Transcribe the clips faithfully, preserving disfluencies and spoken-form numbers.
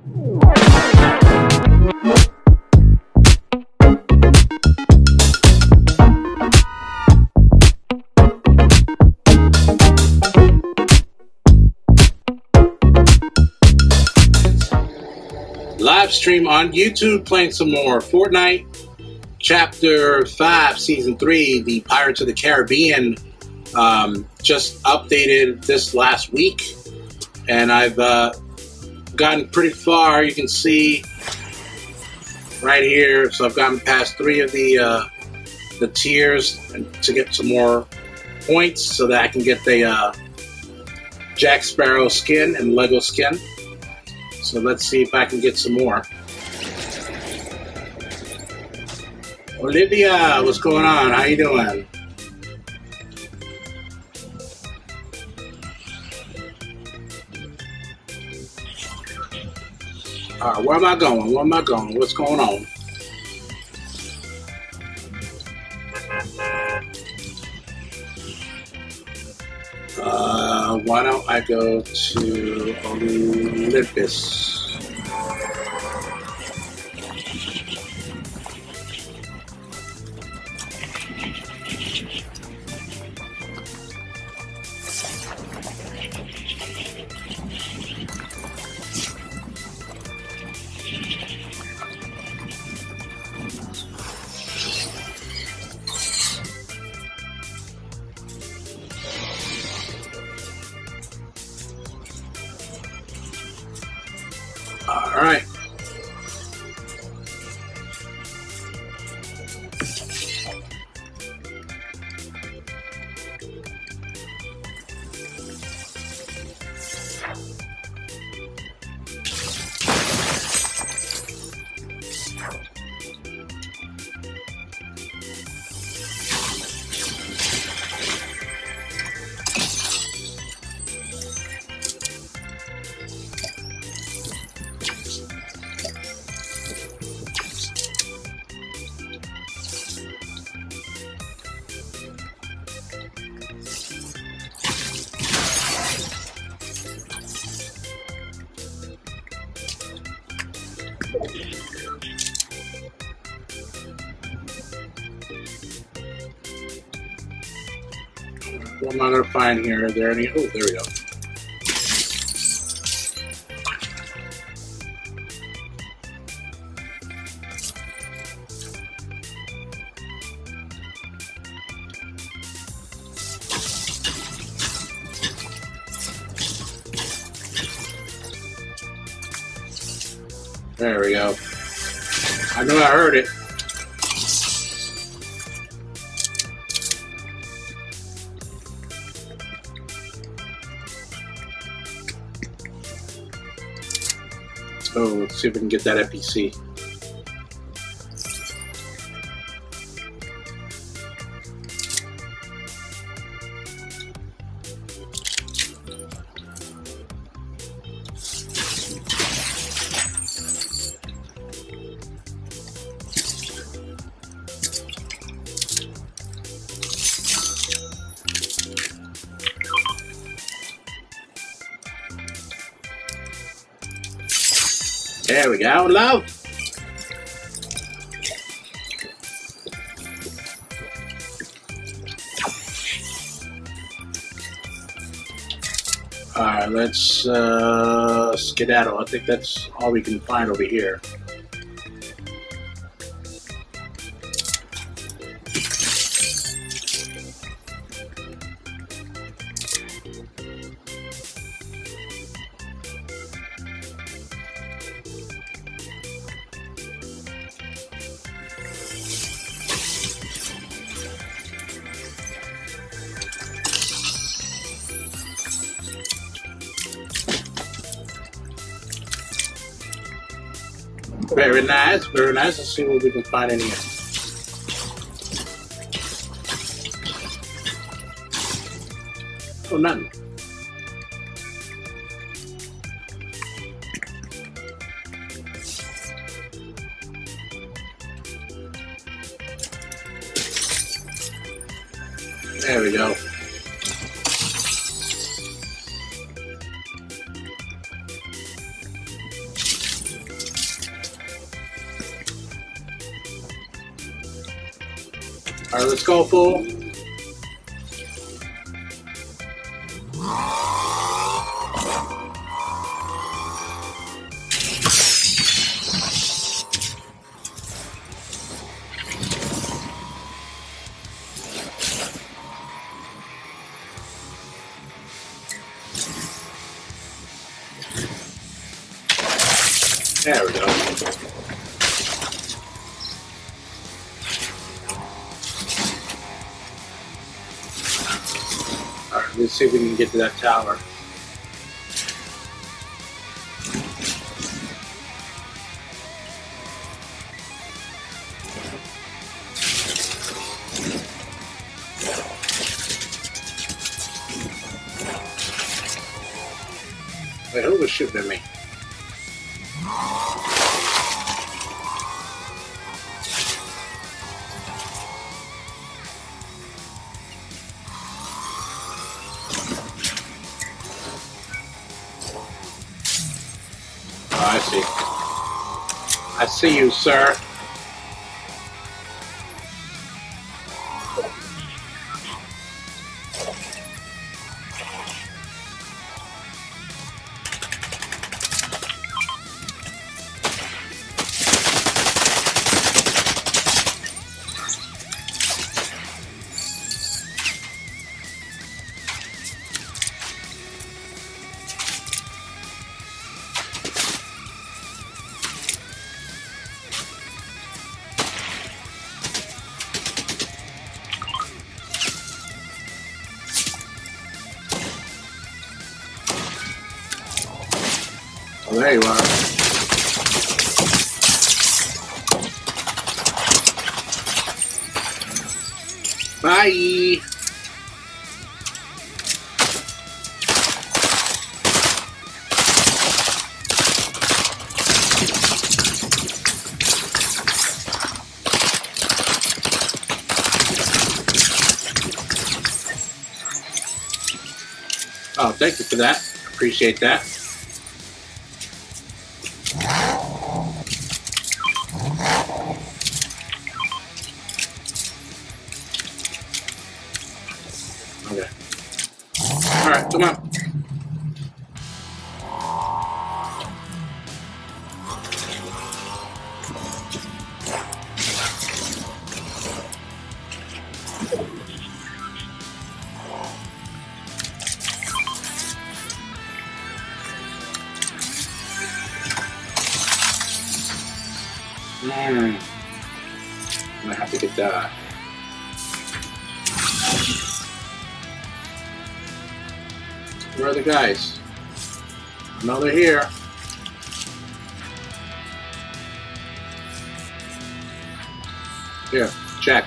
Live stream on YouTube, playing some more Fortnite Chapter five, Season three, the Pirates of the Caribbean. Um, just updated this last week, and I've uh, gotten pretty far. You can see right here. So I've gotten past three of the uh, the tiers to get some more points so that I can get the uh, Jack Sparrow skin and Lego skin. So let's see if I can get some more. Olivia, what's going on? How you doing? All right, where am I going? Where am I going? What's going on? Uh, why don't I go to Olympus? All right. What am I going to find here? Are there any? Oh, there we go. There we go. I know I heard it. Oh, let's see if we can get that F P C. There we go, love. All right, let's uh, skedaddle. I think that's all we can find over here. Very nice, very nice. Let's see what we can find in here. Oh, nothing. There we go. All right, let's go, fool. There we go. Alright, let's see if we can get to that tower. Wait, who was shooting at me? I see. I see you, sir. Oh, there you are. Bye. Oh, thank you for that. Appreciate that. Okay. Alright, come on. Mm. I'm gonna have to get that. Where are the guys? No, they're here. Here, check.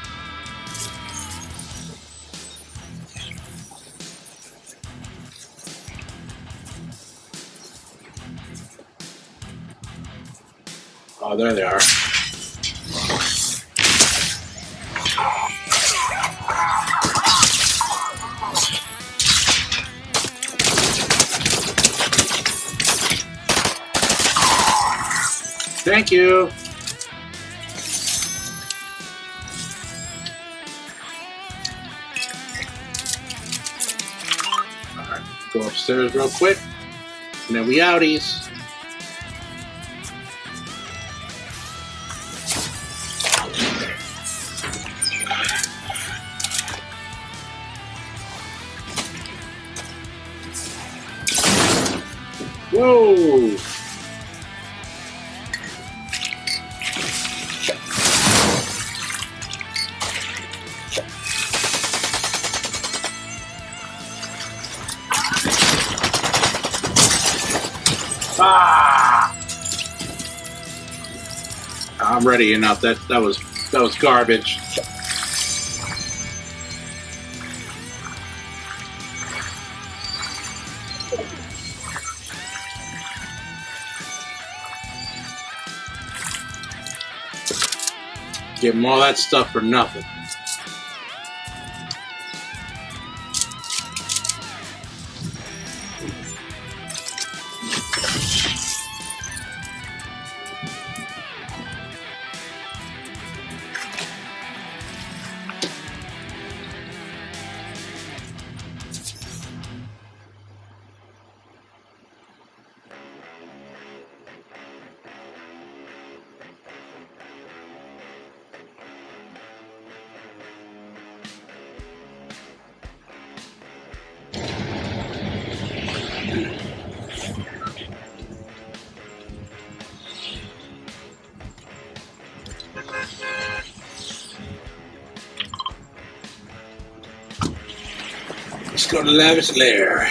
Oh, there they are. Thank you. All right, go upstairs real quick, and then we outies. Whoa! Ah! I'm ready enough. That that was that was garbage. Give them all that stuff for nothing. Let's go to Lavish Lair.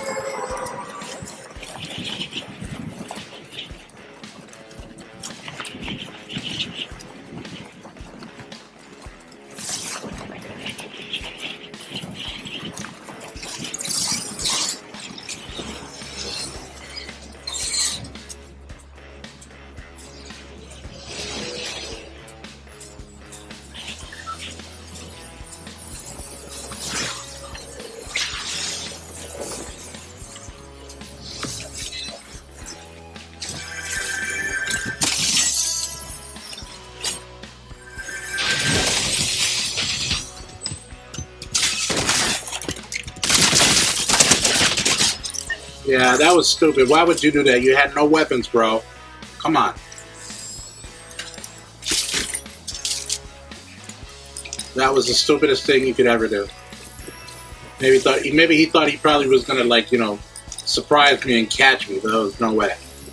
Yeah, that was stupid. Why would you do that? You had no weapons, bro. Come on. That was the stupidest thing you could ever do. Maybe he thought maybe he thought he probably was gonna, like, you know, surprise me and catch me, but there was no way.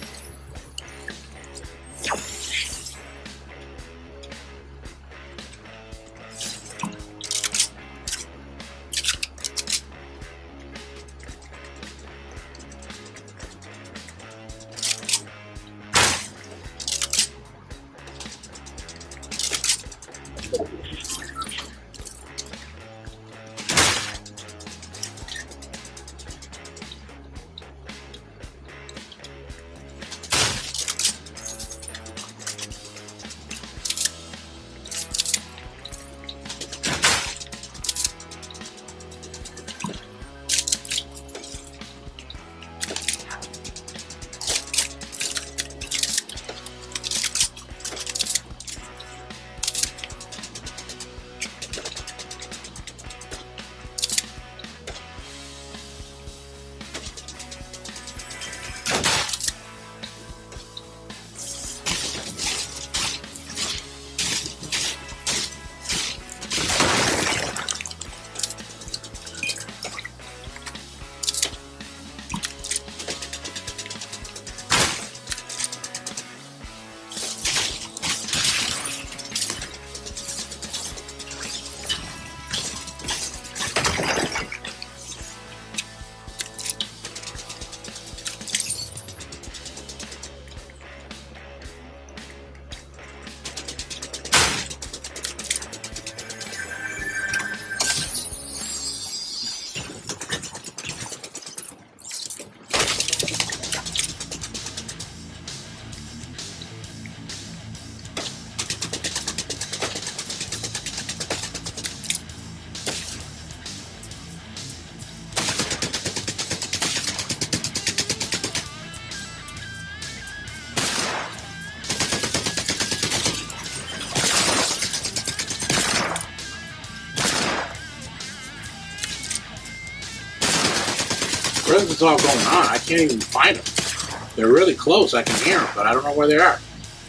What is all going on? I can't even find them. They're really close. I can hear them, but I don't know where they are.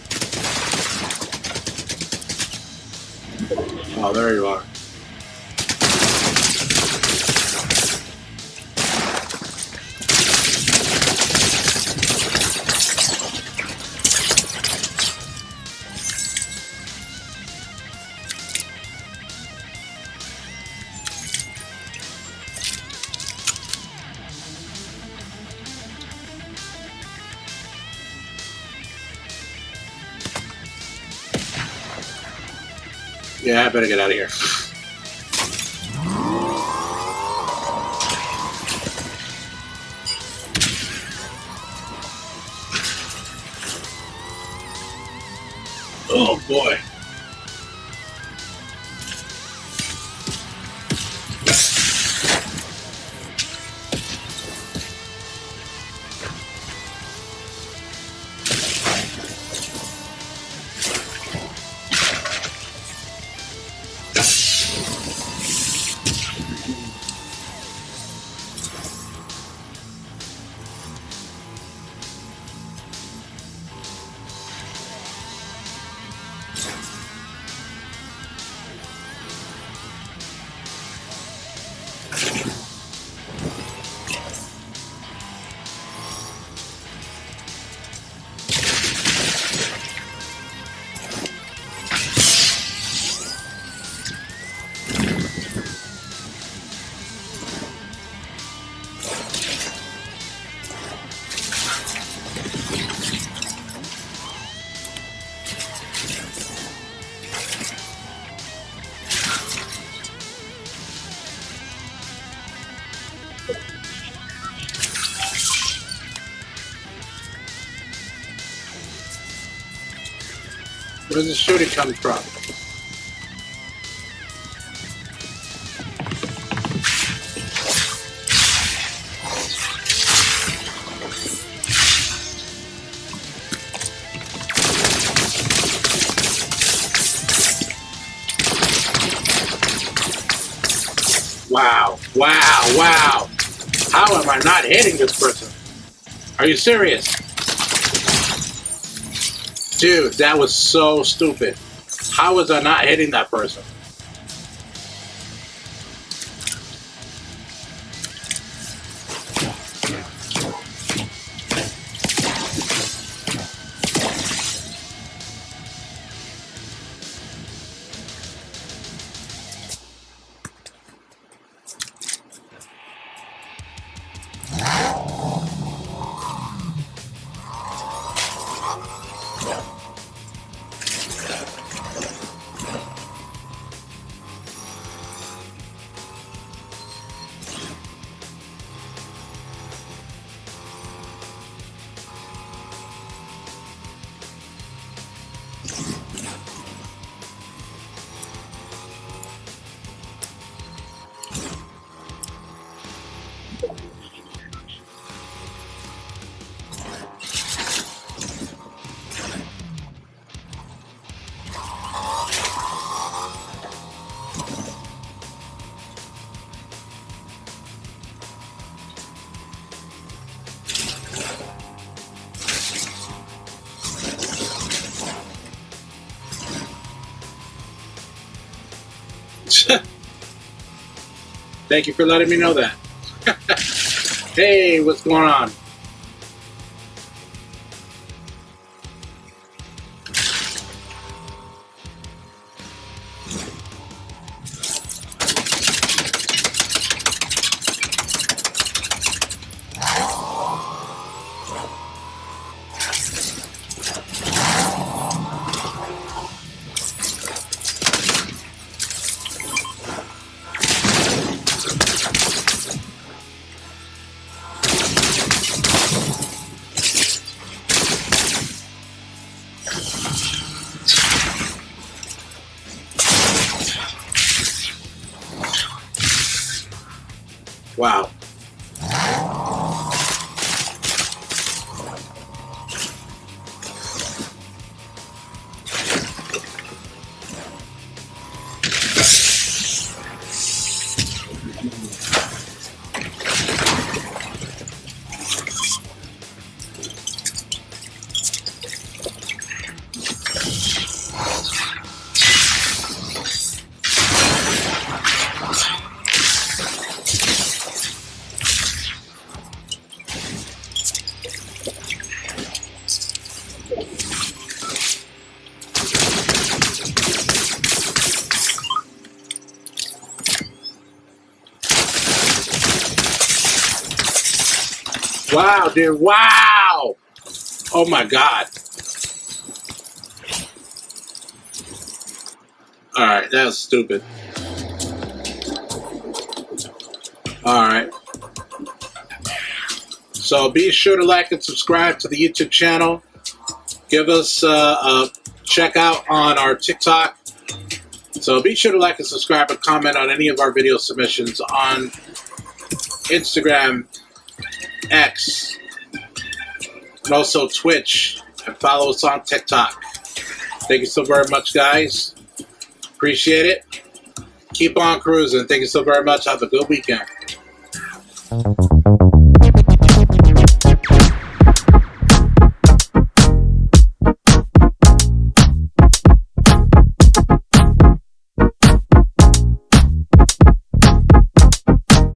Oh, there you are. Yeah, I better get out of here. Oh boy. Where's the shooting coming from? Wow, wow, wow. How am I not hitting this person? Are you serious? Dude, that was so stupid. How was I not hitting that person? Thank you for letting me know that. Hey, what's going on? Wow. Wow, dude, wow! Oh my God. Alright, that was stupid. Alright. So be sure to like and subscribe to the YouTube channel. Give us uh, a check out on our TikTok. So be sure to like and subscribe and comment on any of our video submissions on Instagram, X, and also Twitch, and follow us on TikTok. Thank you so very much, guys. Appreciate it. Keep on cruising. Thank you so very much. Have a good weekend.